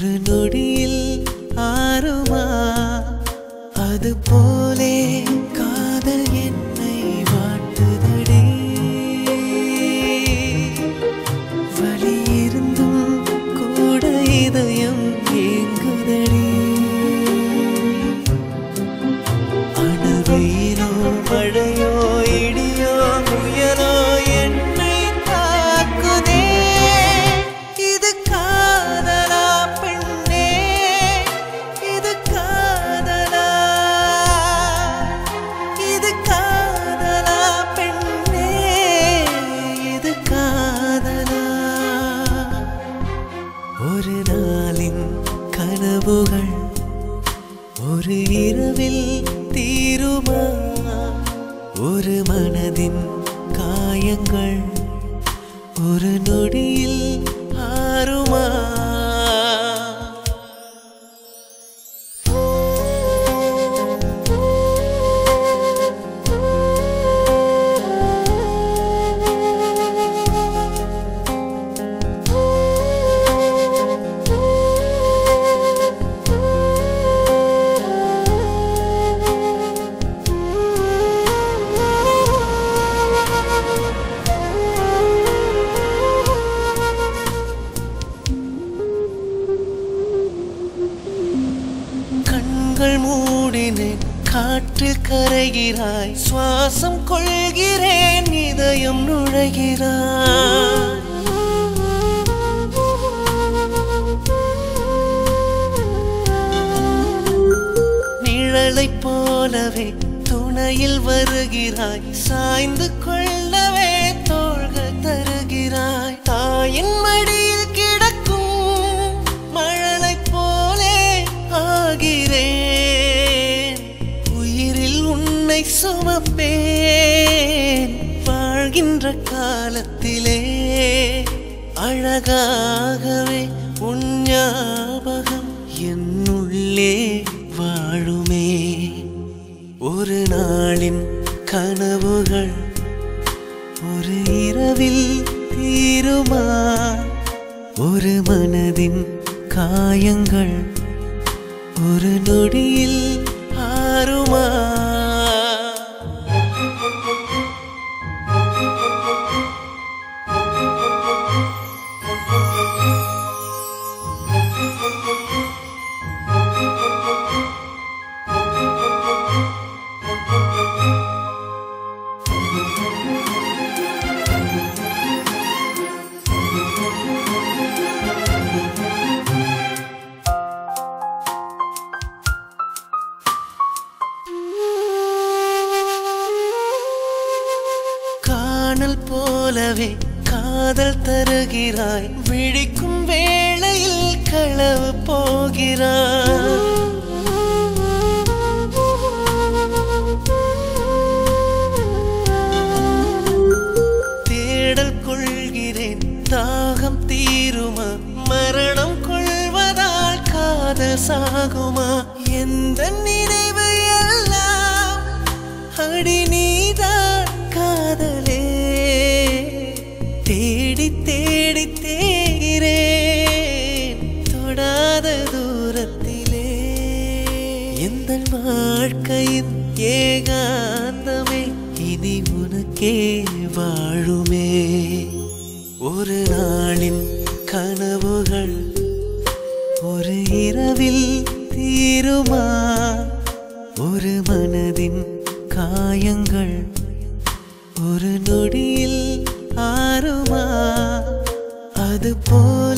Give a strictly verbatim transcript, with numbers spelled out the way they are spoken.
ஒரு நொடியில் ஆறுமா அது போலே காதல் என்னை வாட்டுதடி வலி இருந்தும் கூட இதயம் ஏங்குதடி அனல் வெயிலோ மழையோ இடியோ புயலோ என்னை தாக்குதே இது காதலா பெண்ணே இது காதலா இது காதலா பெண்ணே இது காதலா ஒரு நாளின் கனவுகள் ஒரு இரவில் தீருமா ஒரு மனதின் காயங்கள் ஒரு நொடியில் ஆறுமா மூடினேன் காற்றில் கரைகிறாய் சுவாசம் கொள்கிறேன் இதயம் நுழைகிறாய் நிழலைப் போலவே துணையில் வருகிறாய் சாய்ந்து கொள்ளவே தோள்கள் தருகிறாய் தாயின் மடியில் கிடக்கும் மழலை போலே ஆகிறேன் சுமப்பேன் வாழ்கின்ற காலத்திலே அழகாகவே உன் ஞாபகம் என்னுள்ளே வாழுமே ஒரு நாளின் கனவுகள் ஒரு இரவில் தீருமா ஒரு மனதின் காயங்கள் ஒரு நொடியில் ஆறுமா காணல் போலவே காதல் தருகிறாய் விழிக்கும் வேளையில் களவு போகிறாய் தேடல் கொள்கிறேன் தாகம் தீருமா மரணம் கொள்வதால் காதல் சாகுமா எந்த நினைவு எல்லாம் அடி நீதான் காதலே தேடி தேடி தேகிறேன் தொடாத தூரத்திலே எந்த வாழ்க்கையின் ஏகாந்தமே இனி உனக்கே வாழுமே ஒரு நாளின் கனவுகள் ஒரு இரவில் தீருமா ஒரு மனதின் காயங்கள் ஒரு நொடியில் ஆறுமா அது போ